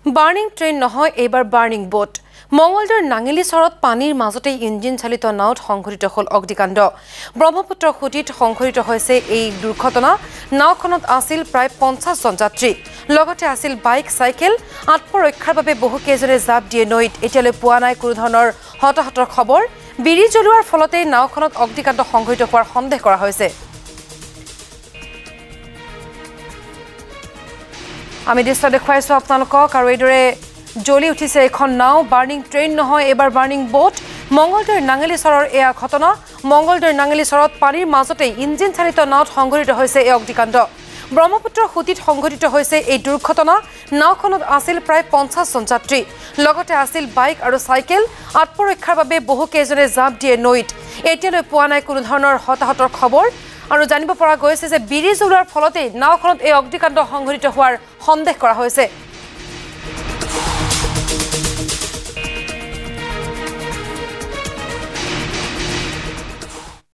burning train নহয় এইবাৰ burning boat মঙ্গলদৈৰ নাঙেলি চৰত পানীৰ মাজতে ইঞ্জিন চালিত নাওত সংঘটিত হল অগ্নিকাণ্ড ব্ৰহ্মপুত্ৰ সুতিত সংঘটিত হৈছে এই দুৰ্ঘটনা নাওখনত আছিল প্ৰায় 50 জন যাত্ৰী লগতে আছিল বাইক সাইকেল আত্মৰক্ষাৰ বাবে বহু কেজনে জাপ দিয়ে নৈত এতিয়ালৈ পোৱা নাই কোনো ধৰণৰ হতাহতৰ খবৰ বিৰি জ্বলোৱাৰ ফলতে নাওখনত অগ্নিকাণ্ড সংঘটিত হোৱাৰ সন্দেহ কৰা হৈছে আমি দৃশ্য দেখুৱাইছো আপোনালোকক আৰু এইদৰে জ্বলি উঠিছে এখন নাও বাৰ্ণিং ট্ৰেইন নহয় এবাৰ বাৰ্ণিং বোট মঙ্গলদৈৰ নাঙেলি চৰৰ এয়া ঘটনা মঙ্গলদৈৰ নাঙেলি চৰত পানীৰ মাজতে ইঞ্জিন চালিত নাওত সংঘটিত হৈছে এই অগ্নিকাণ্ড ব্ৰহ্মপুত্ৰ সুতিত সংঘটিত হৈছে এই দুৰ্ঘটনা নাওখনত আছিল প্ৰায় 50 জন যাত্ৰী লগতে আছিল বাইক আৰু সাইকেল আত্মৰক্ষাৰ বাবে বহু কেজনে জাপ দিয়ে নৈত এতিয়ালৈ পোৱা নাই কোনো ধৰণৰ হতাহতৰ খবৰ আৰু জানিব পৰা গৈছে যে বিৰি জ্বলোৱাৰ ফলতে নাওখনত এই অগ্নিকাণ্ড সংঘটিত হোৱাৰ সন্দেহ কৰা হৈছে